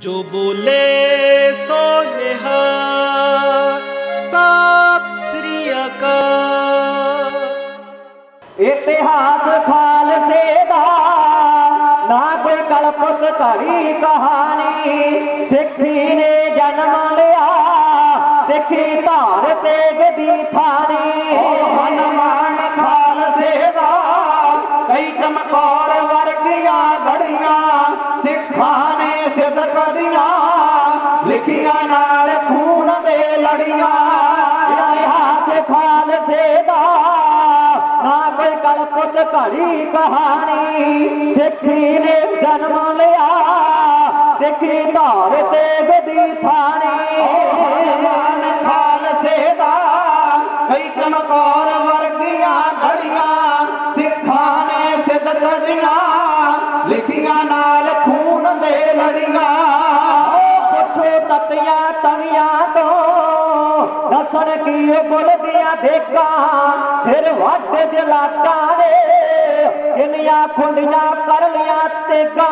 जो बोले सो निहाल। सत श्री अकाल। इतिहास खालसे दा ना कोई कल्पत घड़ी कहानी। सिक्खी ने जन्म लिया सिक्खी धार तेग दी थानी। हनुमान खालसे दा कई चमकौर वर्गिया घड़िया सिखा ने सिदक दिया लिखिया नाल खून दे लड़िया। इतिहास खालसे दा ना कोई कल्पत घड़ी कहानी। सिक्खी ने जन्म लिया सिक्खी धार तेग दी थानी। हनुमान खालसे दा कई चमकौर वर्गिया घड़िया सिखा ने सिदक दिया लिखिया नाल खून दे लड़िया। पुछो ततिया तविया तो दसन की बुलदियां देगा सिर वट जलाटा ने इनिया खुंडियां कर लिया तेगा।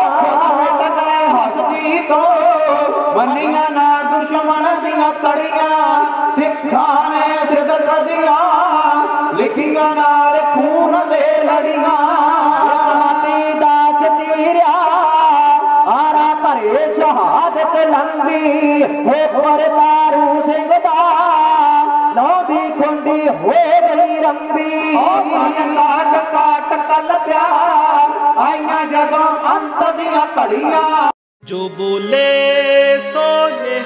हसती तो मनिया ना दुश्मन दिया कड़िया सिखा ने सिदक दिया लिखिया नाल खून दे लड़िया। शहादत लंबी हो पर तारू सिंह दा नौ दी खुंडी हो गई रंबी। काट काट कल प्या आईया जदों अंत दिया घड़िया। जो बोले सो निहाल।